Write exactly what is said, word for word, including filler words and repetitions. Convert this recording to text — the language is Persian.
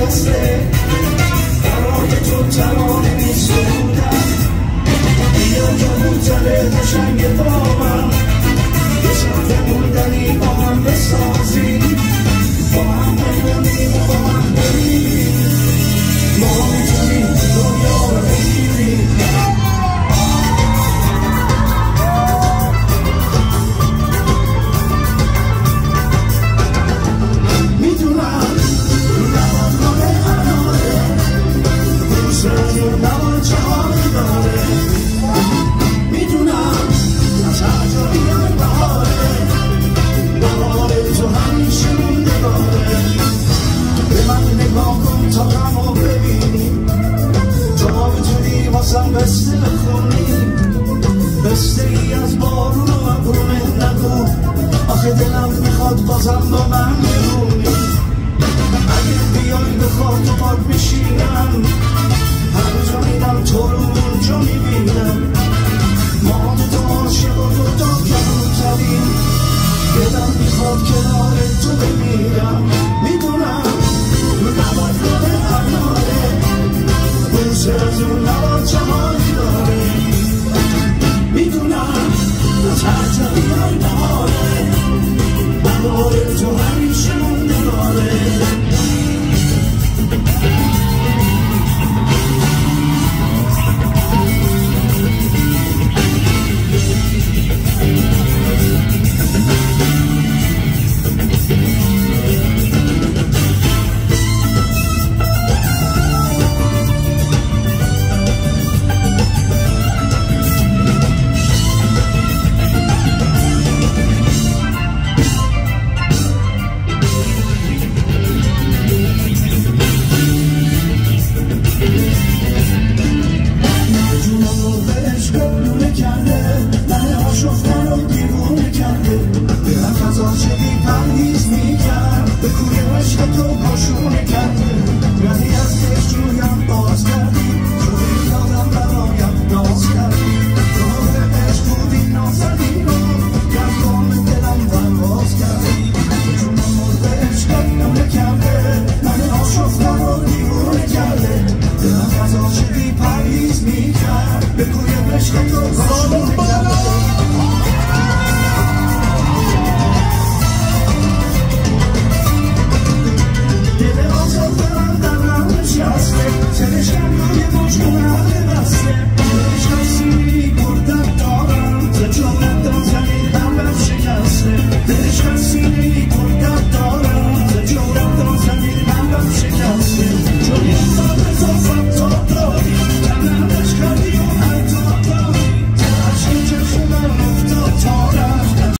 شکسته برای تو ترانه می سرودم بیا کبوتر قشنگ با من یه شب موندنی با هم بسازیم با هم بمونیم و با هم بریم ما میتونیم دنیا رو بگیریم بسته بخونی بسته ای از بارون و ابرونه نگو آخه دلم میخواد بازم با من بمونی اگه بیای به خاطر میشینم هر جا میدم تو رو اونجا میبینم ما دو تا عاشق و دو تا کبوتریم دلم میخواد کنار تو بمیرم میدونم نباید رو اناره بوسه از اون نباید جمالی داره میدونم از هر جا بیای بهاره بهاره تو همیشه موندگاره Deci ca sinii